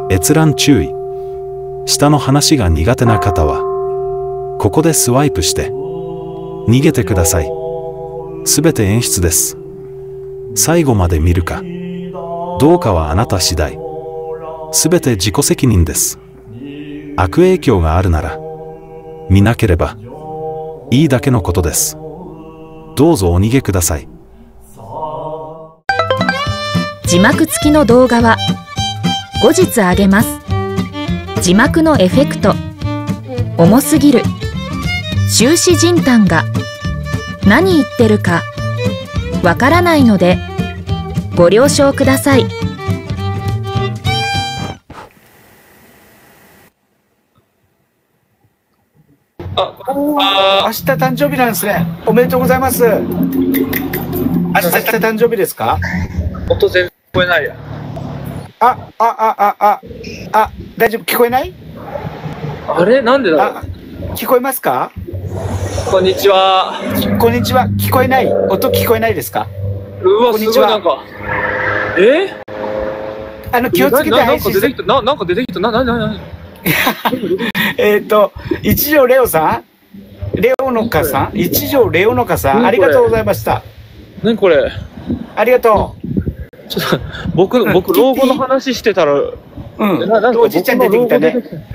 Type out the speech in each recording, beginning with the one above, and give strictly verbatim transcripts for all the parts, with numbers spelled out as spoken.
閲覧注意。下の話が苦手な方は、ここでスワイプして、逃げてください。すべて演出です。最後まで見るか、どうかはあなた次第。すべて自己責任です。悪影響があるなら、見なければ、いいだけのことです。どうぞお逃げください。 字幕付きの動画は後日あげます。字幕のエフェクト、重すぎる、終始人嘆が、何言ってるかわからないのでご了承ください。 あ、あ明日誕生日なんですね。おめでとうございます。明日誕生日ですか？ 音全然聞こえないや。 あ、あ、あ、あ、あ、あ、大丈夫、聞こえない？ あれなんでだろう。 あ、聞こえますか？ こんにちは。 こんにちは。聞こえない？音聞こえないですか？ うわ、すごいなんか。え？ あの、気をつけて配信して。 な、なんか出てきた。な、な、な、な。 えっと、一条レオさん、レオノカさん、一条レオノカさん、ありがとうございました。 何これ？ ありがとう。 ちょっと、僕、僕、老後の話してたら、 うん、おじいちゃん出てきたね。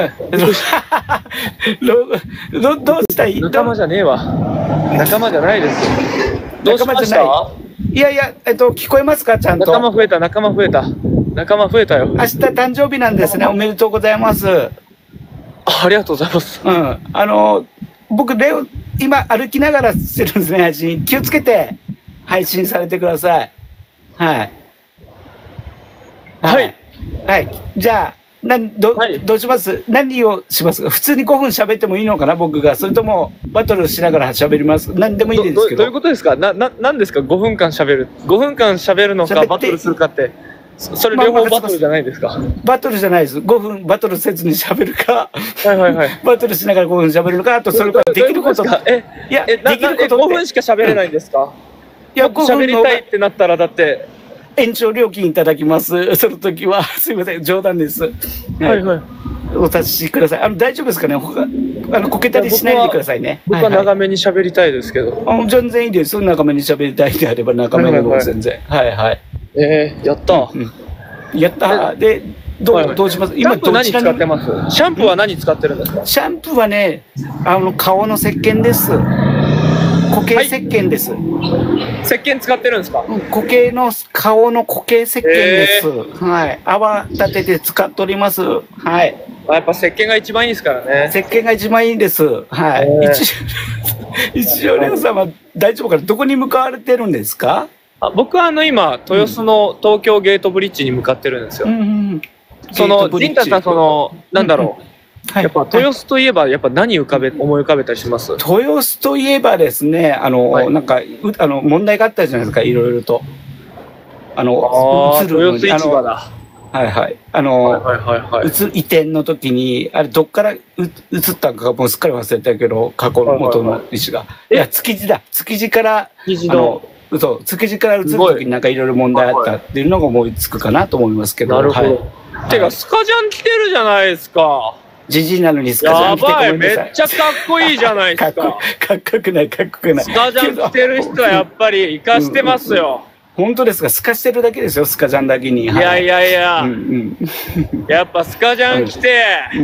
どどうしたい？ 仲間じゃねえわ。仲間じゃないです。どうしました？ いやいや、えっと、聞こえますか、ちゃんと。 仲間増えた、仲間増えた。仲間増えたよ。 明日誕生日なんですね。おめでとうございます。あ、 ありがとうございます。 うん。あの、僕、レオ、今歩きながらしてるんですね、配信。気をつけて配信されてください。はい。 はい。 はい。じゃあ、なん、ど、はい、どうします何をしますか？普通にごふん喋ってもいいのかな僕が。それとも、バトルしながら喋ります何でもいいんですけど。 どういうことですか？な、な、なんですか ?ご 分間喋る。ごふん間喋るのか、バトルするかって。それ両方バトルじゃないですか？まあ、 バトルじゃないです。ごふんバトルせずに喋るか。 はいはいはい。 バトルしながらごふん喋るのか、あとそれからできること。 え、いや、できること。ごふんしか喋れないんですか？うん、いや、ごふん喋りたいってなったら、だって。 延長料金いただきます。その時は。すいません。冗談です。 はいはい。 お察しください。あの、大丈夫ですかね他、あの、こけたりしないでくださいね。 僕は長めに喋りたいですけど。 あ、全然いいです。長めに喋りたいであれば長めでも全然。はいはい。 えー、やった。 やったで、どう、どうします？ 今ど何使ってます？シャンプーは何使ってるんですか？ シャンプーはね、あの、顔の石鹸です。固形石鹸です。 石鹸使ってるんですか？ 固形の顔の固形石鹸です。はい。泡立てて使っております。はい。 やっぱ石鹸が一番いいですからね。 石鹸が一番いいです。はい。一一条レオさんは大丈夫かな？どこに向かわれてるんですか？ あ、僕はあの今豊洲の東京ゲートブリッジに向かってるんですよ。うんうん、その陣太さんそのなんだろう。うんうんはい、やっぱ豊洲といえばやっぱ何浮かべ思い浮かべたりします？ 豊洲といえばですね、あの、はい、なんかあの問題があったじゃないですか、いろいろと。あのあ豊洲市場だ。 はいはい。あの、移転の時にあれどっから移ったかもうすっかり忘れたけど、過去の元の石が。いや築地だ。築地から築地のそう、築地から移る時になんかいろいろ問題あったっていうのが思いつくかなと思いますけど。 なるほど。はい、てかスカジャン着てるじゃないですか。 ジジイなのにスカジャン着てごめんなさい。 やばい、めっちゃかっこいいじゃないですか。 かっこよくない、かっこよくない。 スカジャン着てる人はやっぱり活かしてますよ。 うんうん、本当ですか？透かしてるだけですよ、スカジャンだけに。 いやいやいや。うんうん、やっぱスカジャン着て、うんうん、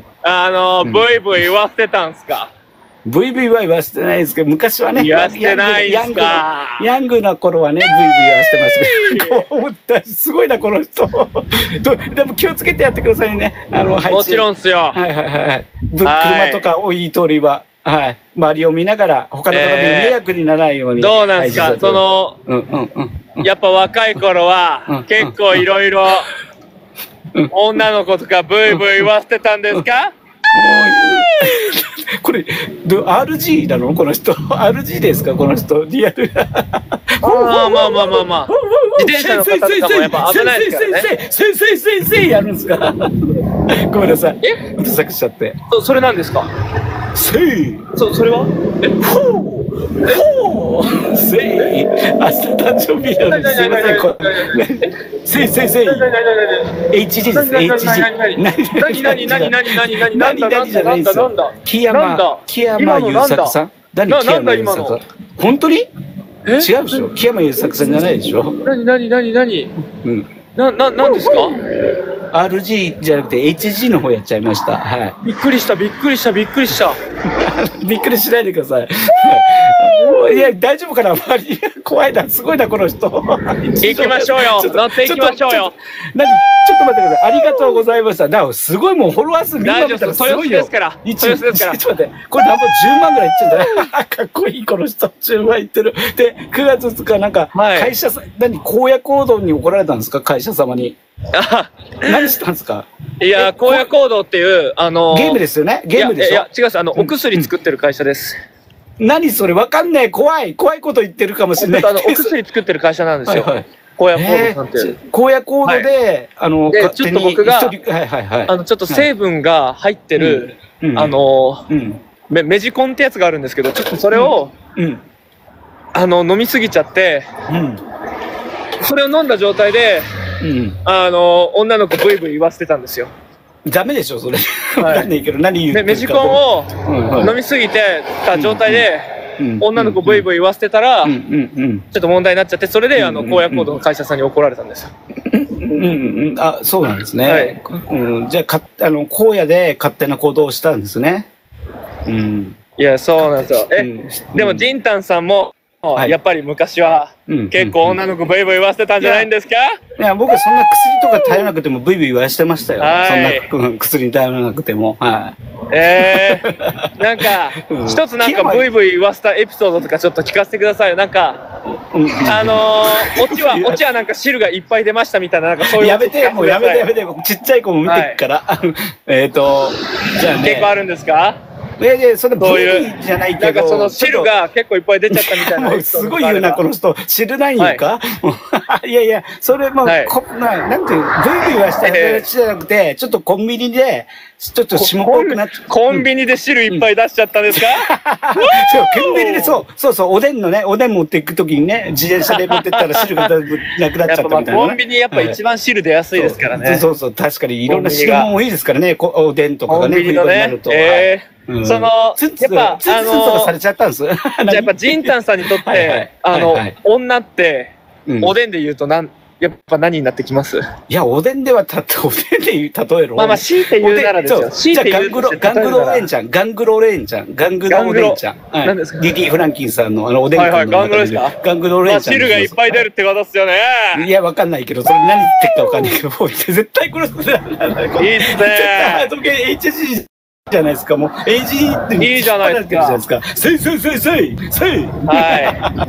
あの、ブイブイ言わせてたんすか？ ブイブイは言わせてないですけど、昔はね、 言わせてないですか？ ヤングな頃はね、ブイブイ言わせてますけど、こう思った、すごいな、この人。でも気をつけてやってくださいね。あの、 もちろんっすよ。 はいはいはい。車とか多い通りは、はい。周りを見ながら、他の方に迷惑にならないように。 どうなんですか？その、うんうんうん。やっぱ若い頃は、結構いろいろ、女の子とかブイブイ言わせてたんですか？ これ、アールジー なのこの人。アールジー ですかこの人。リアル。 ああ、まあまあまあまあ。自転車の方とかもやっぱ危ないですからね。 先生、先生やるんですかごめんなさい。えうるさくしちゃって。 そ、それなんですか？ せい。 そ、それはえほうほーせい明日誕生日なのにすいません、これ。せいせいせい エイチジー です、エイチジー。 何何何何何何何何何じゃないですよ。木山、木山優作さん何木山優作さん本当に違うでしょ木山優作さんじゃないでしょ何何何何うん。 な、な、なんですかアールジー じゃなくて エイチジー の方やっちゃいました。はい。 びっくりした、びっくりした、びっくりした。 びっくりしないでください。いや、大丈夫かな周り。怖いな、すごいな、この人。 行きましょうよ。乗っていきましょうよ。 何ちょっと待ってください。ありがとうございました。だからすごいもうフォロワー数みんな見たらすごいよ。 豊洲ですから。豊洲ですから。 ちょっと待って。これなんぼじゅうまんぐらいいっちゃうんだね。かっこいい、この人。じゅうまんいってる。で、くがつつかなんか、会社さ、何、荒野行動に怒られたんですか会社様に。あ何したんですかいや、荒野行動っていう、あのゲームですよねゲームでしょいや、違います。あの、お薬作ってる会社です。 何それわかんねえ怖い怖いこと言ってるかもしれない。 あの、お薬作ってる会社なんですよ。荒野行動さんって。 荒野行動で、あの、 ちょっと僕が、 はいはいはい。 あの、ちょっと成分が入ってる、あの、メメジコンってやつがあるんですけど、ちょっとそれを、あの、飲みすぎちゃって、それを飲んだ状態で、あの、女の子ブイブイ言わせてたんですよ。 ダメでしょ、それ。わかんないけど、何言ってるか。 メジコンを飲みすぎてた状態で、女の子ブイブイ言わせてたら、ちょっと問題になっちゃって、それで、あの、荒野行動の会社さんに怒られたんですよ。 うんうん、あ、そうなんですね。はい、うん、じゃあ、か、あの、荒野で勝手な行動をしたんですね。うん。 いや、そうなんですよ。え、うん、でも、ジンタンさんも、はい、やっぱり昔は結構女の子ブイブイ言わせてたんじゃないんですか？ いや、僕はそんな薬とか頼らなくてもブイブイ言わしてましたよ。はい、そんな薬に頼らなくても。はい。ええー、なんか、一つなんかブイブイ言わせたエピソードとかちょっと聞かせてくださいよ。なんか、あのー、オチは、オチはなんか汁がいっぱい出ましたみたいな、なんかそういう。 やめて、もうやめてやめて、ちっちゃい子も見てるから。はい、えっと、 じゃあね。結構あるんですか？ いやいや、それブイブイじゃないけど。なんかその汁が結構いっぱい出ちゃったみたいな。 もうすごい言うな、この人。汁ないんか、はい、いやいや、それもう、はい、こななんていう、ブイブイはしたやつじゃなくて、ちょっとコンビニで、ちょっと霜っぽくなっちゃう。 コンビニで汁いっぱい出しちゃったんですか？ そう、コンビニでそう、そうそう、おでんのね、おでん持っていくときにね、自転車で持ってったら汁がなくなっちゃったみたいな、ね。 コンビニやっぱ一番汁出やすいですからね。 そうそう、確かにいろんな汁も多いですからね、おでんとかがね、 コンビニのね。えーうん、その、やっぱ、 あの、されちゃったんです。じゃあやっぱ、ジンタンさんにとって、あの、女って、おでんで言うと、なん、やっぱ何になってきます？ いや、おでんではたって、おでんで例えろ。 まあまあ、強いて言うならですよ。 強いて言うなら。ガングロレンちゃん、ガングロレンちゃん、ガングロレンちゃん。何ですか？リリー・フランキンさんのあの、おでん。 はいはい、ガングロですか？ ガングロレンちゃん。 汁がいっぱい出るってことっすよね。 いや、わかんないけど、それ何言ってるかわかんないけど、絶対これ、いいっすね。 エイチジーじゃないですか、もう、エイジー っていいじゃないですか。 せいせいせいせいせいはい。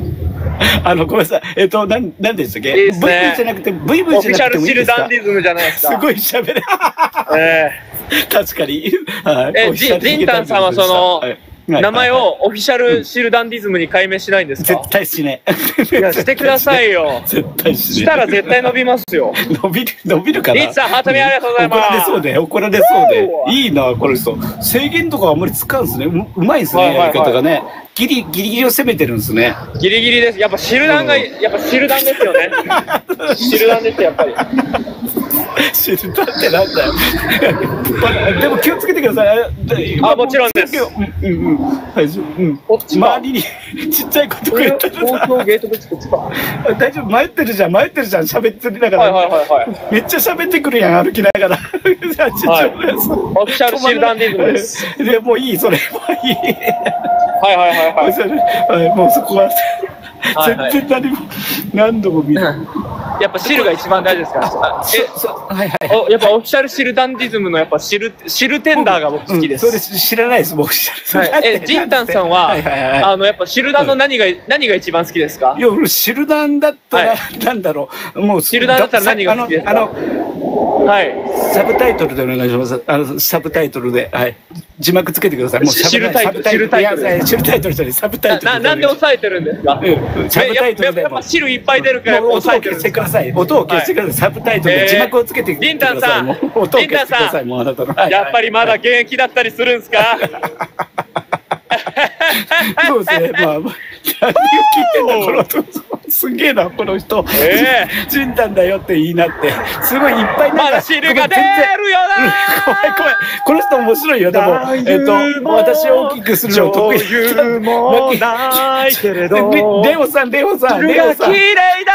あの、ごめんなさい。えっと、なん、なんでしたっけ？ ブイブイ じゃなくて、ブイブイ じゃなくてもいいですか？ オフィシャルシルダンディズムじゃないですか。 すごい喋れ。ええ。確かに。 え、ジンタンさんはその、名前をオフィシャルシルダンディズムに改名しないんですか？ 絶対しねえ。いや、してくださいよ。 絶対しねえ。 したら絶対伸びますよ。 伸びる、伸びるかな。 リーチさん、ハートミありがとうございます。 怒られそうで、怒られそうで。いいな、この人。制限とかあんまり使うんですね。う、うまいですね、やり方がね。ギリ、ギリギリを攻めてるんですね。 ギリギリです。やっぱシルダンが、やっぱシルダンですよね。シルダンです、やっぱり。 シルダンってなんだよ。でも気をつけてください。 あ、もちろんです。 うんうん。はい、うん。周りにちっちゃいこと言ったら東京ゲートブリッジこっちか。 大丈夫、迷ってるじゃん、迷ってるじゃん、喋ってるだから。 はいはいはいはい。 めっちゃ喋ってくるやん、歩きながら。 はい。オフィシャルシルダンディズムです。 で、もういい、それ、もういい。 はいはいはいはい。はい、もうそこは。全然何も、何度も見る。 やっぱ汁が一番大事ですから。え、そう、はいはい。やっぱオフィシャルシルダンディズムのやっぱシル、シルテンダーが僕好きです。 そうです、知らないです、僕知らない。 え、ジンタンさんは、あの、やっぱシルダンの何が、何が一番好きですか？ いや、シルダンだったら、なんだろう、もう、 シルダンだったら何が好きですか？あの、はい。 サブタイトルでお願いします。あの、サブタイトルで、はい。字幕つけてください。もうシルタイトル。 シルタイトル。シルタイトルじゃない、サブタイトル。 な、なんで抑えてるんですか？ うん。サブタイトルで。 やっぱ汁いっぱい出るから抑えてください。音を消してください。サブタイトルで字幕をつけてください。 リンタンさん。 音を消してください。もうあなたの。 やっぱりまだ現役だったりするんですか？ そうですね。まあ、何を聞いてんだ、この人。すげえな、この人。ええ。ジンタンだよって言いなって。すごいいっぱいまだ汁が出るよな。 怖い怖い。この人面白いよ。でも、えっと、私を大きくするの得意。 女優もないけれど。 レオさん、レオさん、 レオさん。綺麗だ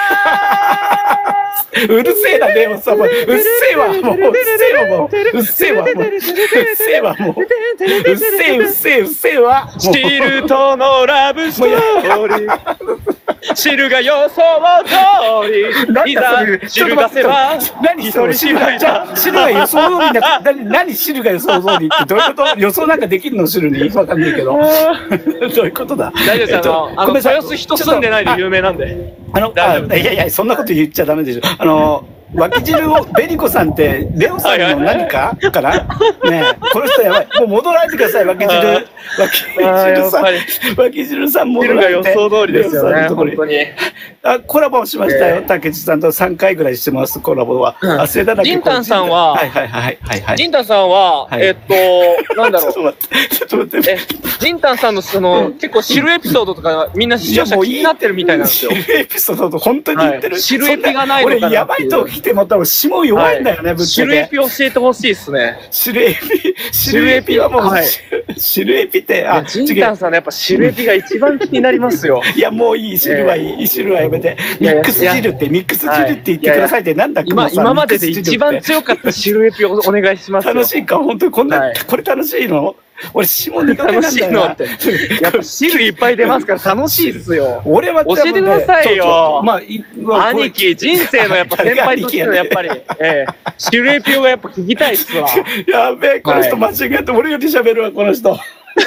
うるせえな、レオさん。うっせえわ、もう。うっせえわ、もう。うっせえわ、もう。うっせえわ、もう。うっせえ、うっせえ、うっせえわ。 シルとのラブストーリー。シルが予想通り。いざ、シル出せば。 何それ、シルが、じゃあ、シルが予想通りな、何、何シルが予想通りってどういうこと予想なんかできるのシルにわかんないけど。どういうことだ大丈夫です。あの、豊洲人住んでないで有名なんで。 あの、あ、いやいや、そんなこと言っちゃダメでしょ。あの、脇汁を、ベリコさんって、レオさんの何かかなねえ、この人やばい。もう戻られてください、脇汁。脇汁さん。脇汁さん戻られて。 汁が予想通りですよね、本当に。 あ、コラボしましたよ。竹内さんとさんかいぐらいしてます、コラボは。あ、せだらけ。 ジンタンさんは、 はいはいはいはいはい。 ジンタンさんは、えっと、なんだろう。 ちょっと待って、ちょっと待って。 え、ジンタンさんのその、結構知るエピソードとか、みんな視聴者気になってるみたいなんですよ。 知るエピソード、本当に言ってる。 知るエピがないのかな。 俺、やばいと来ても多分、下弱いんだよね、ぶっちゃけ。 知るエピ教えてほしいっすね。 知るエピ、知るエピはもう、知るエピって、あ、 ジンタンさんのやっぱ知るエピが一番気になりますよ。 いや、もういい、知るはいい、知るはやめて。ミックス汁って、ミックス汁って言ってくださいって、なんだ、 今、今までで一番強かった知るエピをお願いしますよ。 楽しいか、本当にこんな、これ楽しいの俺、下苦手なんだよな。 楽しいのって。やっぱ汁いっぱい出ますから楽しいっすよ。 俺は教えてくださいよ。 まあ、兄貴、人生のやっぱ先輩としてのやっぱり、ええ、汁エピをやっぱ聞きたいっすわ。 やべえ、この人間違えて俺より喋るわ、この人。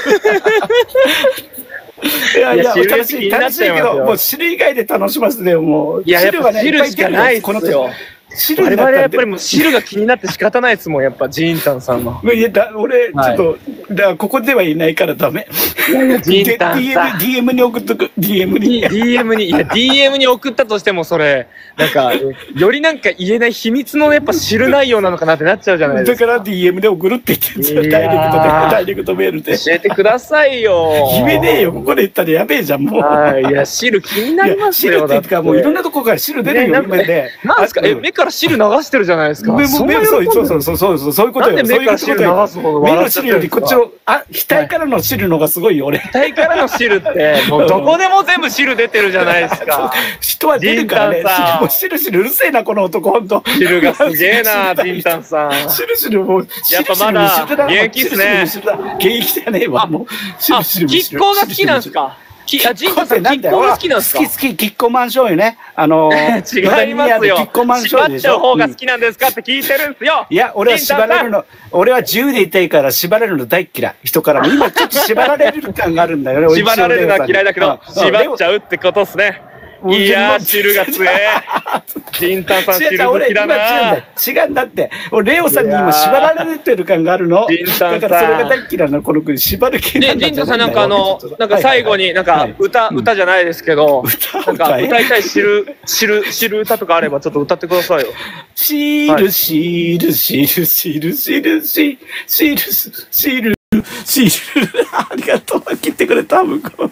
いやいや、楽しい、楽しいけど、もう汁以外で楽しますね、もう。 いや、汁がね、汁しかないっすよ。我々やっぱりもう汁が気になって仕方ないですもん、やっぱジンタンさんの。 いや、だ俺、ちょっと、だここでは言えないからダメ。 ジンタンさん。 ディーエム に送っとく。ディーエム に。 ディーエム に、いや、ディーエム に送ったとしてもそれ、なんか、よりなんか言えない秘密のやっぱ知る内容なのかなってなっちゃうじゃないですか。 だから ディーエム で送るって言ってんですよ。ダイレクトで、ダイレクトメールで。 教えてくださいよ。 決めねえよ、ここで言ったらやべえじゃん、もう。 はい、いや、汁気になりますよ。 汁っていうか、もういろんなとこから汁出るよ、今で。 なんですか、え、目から汁流してるじゃないですか。 目も、目も、そうそうそうそうそう、そういうことよ。 目から汁流すほど目の汁よりこっちの、あ、額からの汁のがすごいよ、俺。 額からの汁って、もうどこでも全部汁出てるじゃないですか。 人は出るからね。もう汁汁うるせえな、この男、ほんと。 汁がすげえな、ジンタンさん。 汁汁もう、 やっぱまだ、現役っすね。 現役じゃねえわ、もう。 汁汁吉行が好きなんすか？き、あ、ジンタンさん、キッコーが好きなんですか？ 好き好き、キッコーマン醤油ね。あのー、違いますよ。 キッコーマン醤油でしょ。 縛っちゃう方が好きなんですかって聞いてるんですよ。 いや、俺は縛られるの、俺は自由でいたいから縛られるの大嫌い。人からも。今ちょっと縛られる感があるんだよね。 縛られるのは嫌いだけど、縛っちゃうってことっすね。いやー、汁が強え。ジンタンさん、汁好きだな。 違うんだって。俺、レオさんに今縛られてる感があるの。 ジンタンさん。 だからそれが大嫌いな、この国。縛る系なんだ。 で、ジンタンさんなんかあの、なんか最後になんか歌、歌じゃないですけど、なんか歌いたい汁、汁、汁歌とかあればちょっと歌ってくださいよ。 しるしるしるしるしるししるしるしる。ありがとう。切ってくれた、向こうが。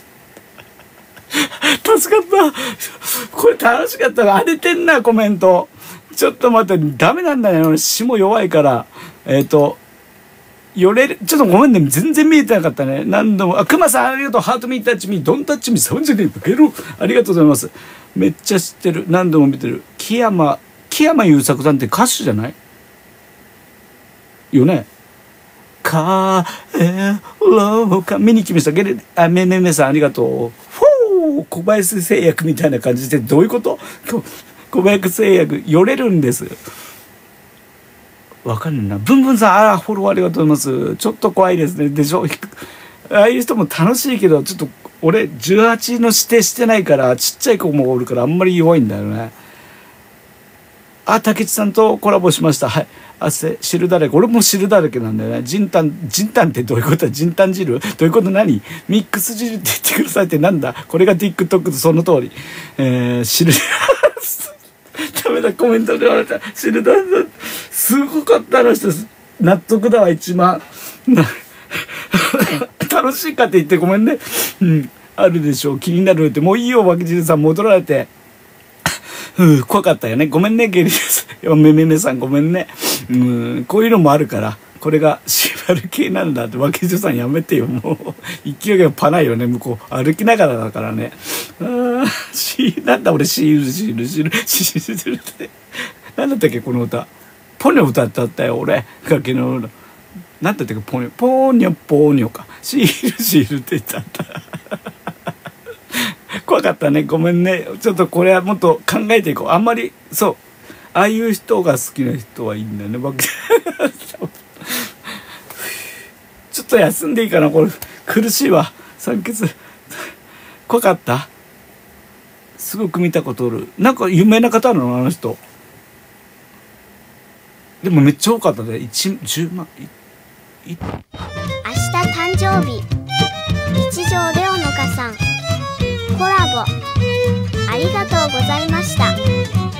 助かった。これ楽しかったな。荒れてんな、コメント。ちょっと待って、ダメなんだね。俺、霜弱いから。えっ、ー、と、よれる、ちょっとごめんね。全然見えてなかったね。何度も。あ、熊さんありがとう。ハートミータッチミー、ドンタッチミー、サウンジェネゲロ。ありがとうございます。めっちゃ知ってる。何度も見てる。木山、木山優作さんって歌手じゃないよね。かえろか。見に来ました。ゲレ、あ、めめめさんありがとう。小林製薬みたいな感じでどういうこと？小林製薬よれるんです。わかんないな。ブンブンさん、あらフォローありがとうございます。ちょっと怖いですね。でしょ。ああいう人も楽しいけど、ちょっと俺じゅうはちの指定してないからちっちゃい子もおるからあんまり弱いんだよね。あ、竹内さんとコラボしました。はい。あせ、汁だらけ。俺も汁だらけなんだよね。ジンタン、ジンタンってどういうことだ？ジンタン汁？どういうこと何？ミックス汁って言ってくださいってなんだ？これが TikTok とその通り。えー、汁、ダメだ、コメントで言われた。汁だ、すごかったあの人。納得だわ、一番。楽楽しいかって言ってごめんね。うん。あるでしょう。気になるって。もういいよ、脇汁さん戻られて。うん、怖かったよね。ごめんね、ゲリラさん。めめめさんごめんね。うん、こういうのもあるから。これが縛る系なんだって。脇汁さんやめてよ。もう、勢いがパないよね、向こう。歩きながらだからね。あー、し、なんだ俺、シール、シール、シール、シールって。なんだったっけ、この歌。ポニョ歌ってあったよ、俺。崖の。なんだったっけ、ポニョ、ポニョ、ポニョか。シール、シールって言ってあった。怖かったね。ごめんね。ちょっとこれはもっと考えていこう。あんまり、そう。ああいう人が好きな人はいいんだよね。僕ちょっと休んでいいかな。これ、苦しいわ。酸欠。怖かった。すごく見たことある。なんか有名な方なのあの人。でもめっちゃ多かったね。一、十万。い、い。 明日誕生日。一条レオのかさん。コラボありがとうございました。